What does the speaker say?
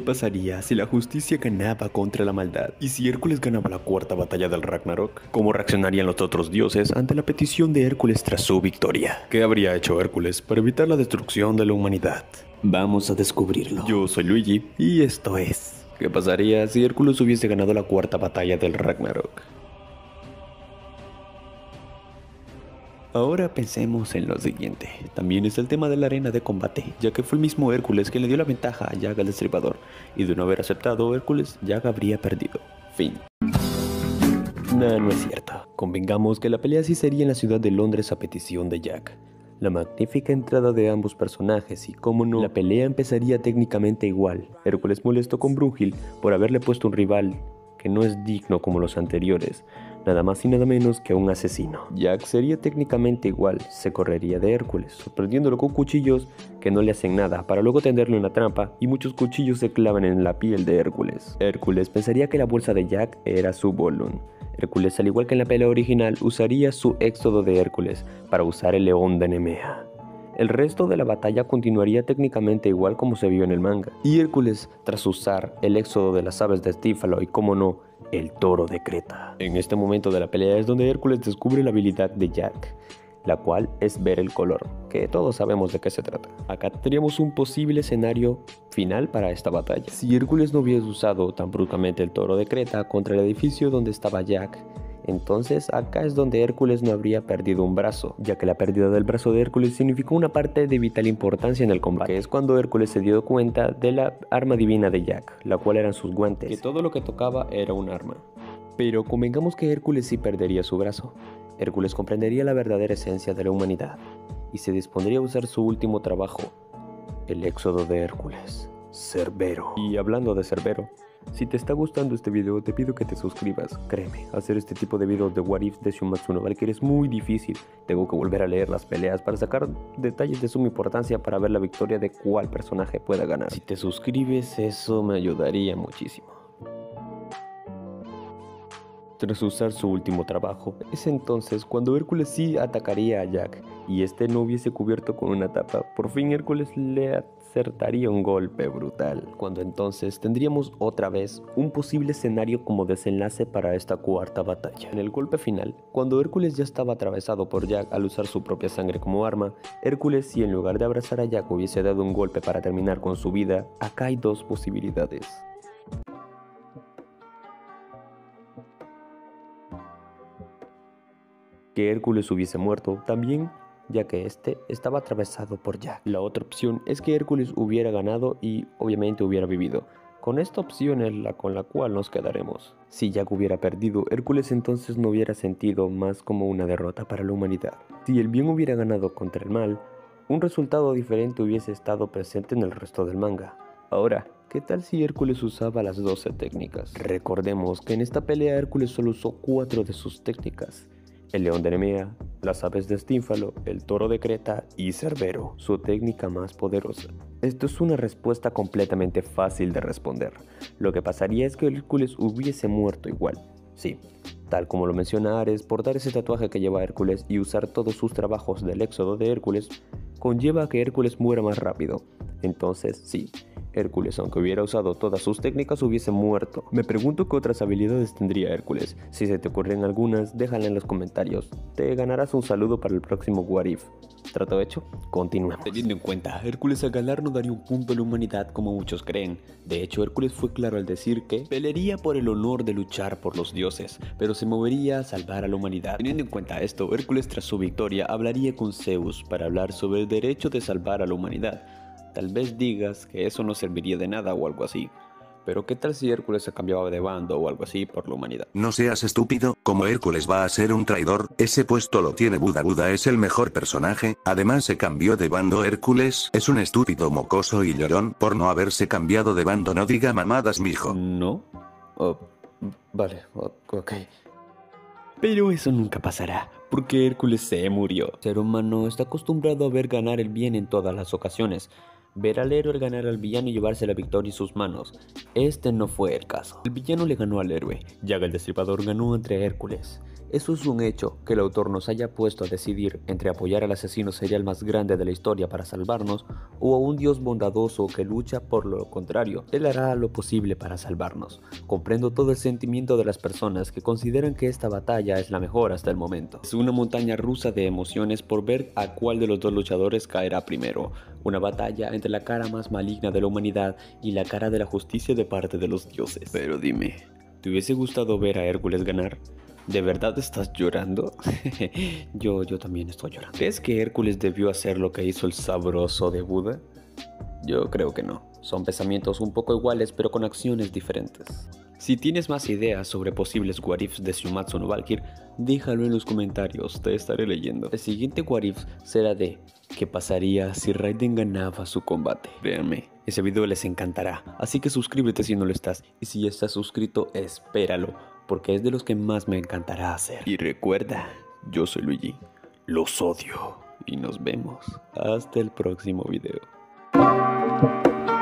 pasaría si la justicia ganaba contra la maldad? ¿Y si Hércules ganaba la cuarta batalla del Ragnarok? ¿Cómo reaccionarían los otros dioses ante la petición de Hércules tras su victoria? ¿Qué habría hecho Hércules para evitar la destrucción de la humanidad? Vamos a descubrirlo. Yo soy Luigi y esto es... ¿Qué pasaría si Hércules hubiese ganado la cuarta batalla del Ragnarok? Ahora pensemos en lo siguiente. También es el tema de la arena de combate, ya que fue el mismo Hércules que le dio la ventaja a Jack el Destripador, y de no haber aceptado Hércules, Jack habría perdido. Fin. No es cierto. Convengamos que la pelea sí sería en la ciudad de Londres a petición de Jack. La magnífica entrada de ambos personajes y, cómo no, la pelea empezaría técnicamente igual. Hércules molesto con Brúnhilde por haberle puesto un rival que no es digno como los anteriores, nada más y nada menos que un asesino. Jack sería técnicamente igual, se correría de Hércules, sorprendiéndolo con cuchillos que no le hacen nada, para luego tenderle una trampa y muchos cuchillos se clavan en la piel de Hércules. Hércules pensaría que la bolsa de Jack era su bolón. Hércules, al igual que en la pelea original, usaría su éxodo de Hércules para usar el león de Nemea. El resto de la batalla continuaría técnicamente igual como se vio en el manga, y Hércules, tras usar el éxodo de las aves de Estífalo y, como no, el toro de Creta. En este momento de la pelea es donde Hércules descubre la habilidad de Jack, la cual es ver el color, que todos sabemos de qué se trata. Acá tendríamos un posible escenario final para esta batalla. Si Hércules no hubiese usado tan bruscamente el toro de Creta contra el edificio donde estaba Jack, entonces acá es donde Hércules no habría perdido un brazo, ya que la pérdida del brazo de Hércules significó una parte de vital importancia en el combate, que es cuando Hércules se dio cuenta de la arma divina de Jack, la cual eran sus guantes, que todo lo que tocaba era un arma. Pero convengamos que Hércules sí perdería su brazo. Hércules comprendería la verdadera esencia de la humanidad y se dispondría a usar su último trabajo, el éxodo de Hércules, Cerbero. Y hablando de Cerbero, si te está gustando este video, te pido que te suscribas. Créeme, hacer este tipo de videos de What If de Shumatsu no Valkyrie es muy difícil. Tengo que volver a leer las peleas para sacar detalles de suma importancia para ver la victoria de cuál personaje pueda ganar. Si te suscribes, eso me ayudaría muchísimo. Tras usar su último trabajo, es entonces cuando Hércules sí atacaría a Jack y este no hubiese cubierto con una tapa. Por fin Hércules le acertaría un golpe brutal, cuando entonces tendríamos otra vez un posible escenario como desenlace para esta cuarta batalla. En el golpe final, cuando Hércules ya estaba atravesado por Jack al usar su propia sangre como arma, Hércules, si en lugar de abrazar a Jack hubiese dado un golpe para terminar con su vida, acá hay dos posibilidades. Que Hércules hubiese muerto también, ya que este estaba atravesado por Jack. La otra opción es que Hércules hubiera ganado y obviamente hubiera vivido. Con esta opción es la con la cual nos quedaremos. Si Jack hubiera perdido, Hércules entonces no hubiera sentido más como una derrota para la humanidad. Si el bien hubiera ganado contra el mal, un resultado diferente hubiese estado presente en el resto del manga. Ahora, ¿qué tal si Hércules usaba las 12 técnicas? Recordemos que en esta pelea Hércules solo usó 4 de sus técnicas: el león de Nemea, las aves de Estífalo, el toro de Creta y Cerbero, su técnica más poderosa. Esto es una respuesta completamente fácil de responder. Lo que pasaría es que Hércules hubiese muerto igual. Sí, tal como lo menciona Ares, portar ese tatuaje que lleva Hércules y usar todos sus trabajos del éxodo de Hércules conlleva a que Hércules muera más rápido. Entonces, sí, Hércules, aunque hubiera usado todas sus técnicas, hubiese muerto. Me pregunto qué otras habilidades tendría Hércules. Si se te ocurren algunas, déjala en los comentarios. Te ganarás un saludo para el próximo What If. ¿Trato hecho? Continuemos. Teniendo en cuenta, Hércules al ganar no daría un punto a la humanidad como muchos creen. De hecho, Hércules fue claro al decir que pelearía por el honor de luchar por los dioses, pero se movería a salvar a la humanidad. Teniendo en cuenta esto, Hércules tras su victoria hablaría con Zeus para hablar sobre el derecho de salvar a la humanidad. Tal vez digas que eso no serviría de nada o algo así, pero ¿qué tal si Hércules se cambiaba de bando o algo así por la humanidad? No seas estúpido, como Hércules va a ser un traidor, ese puesto lo tiene Buda. Buda es el mejor personaje, además se cambió de bando. Hércules es un estúpido mocoso y llorón por no haberse cambiado de bando. No diga mamadas, mijo. ¿No? Oh, vale, ok. Pero eso nunca pasará, porque Hércules se murió. El ser humano está acostumbrado a ver ganar el bien en todas las ocasiones. Ver al héroe ganar al villano y llevarse la victoria en sus manos. Este no fue el caso. El villano le ganó al héroe. Jack el Destripador ganó entre Hércules. Eso es un hecho, que el autor nos haya puesto a decidir entre apoyar al asesino serial más grande de la historia para salvarnos o a un Dios bondadoso que lucha por lo contrario. Él hará lo posible para salvarnos. Comprendo todo el sentimiento de las personas que consideran que esta batalla es la mejor hasta el momento. Es una montaña rusa de emociones por ver a cuál de los dos luchadores caerá primero. Una batalla entre la cara más maligna de la humanidad y la cara de la justicia de parte de los dioses. Pero dime, ¿te hubiese gustado ver a Hércules ganar? ¿De verdad estás llorando? Yo también estoy llorando. ¿Crees que Hércules debió hacer lo que hizo el sabroso de Buda? Yo creo que no. Son pensamientos un poco iguales pero con acciones diferentes. Si tienes más ideas sobre posibles what ifs de Shumatsu no Valkyrie, déjalo en los comentarios, te estaré leyendo. El siguiente what if será de ¿qué pasaría si Raiden ganaba su combate? Créanme, ese video les encantará, así que suscríbete si no lo estás, y si ya estás suscrito, espéralo, porque es de los que más me encantará hacer. Y recuerda, yo soy Luigi, los odio, y nos vemos hasta el próximo video.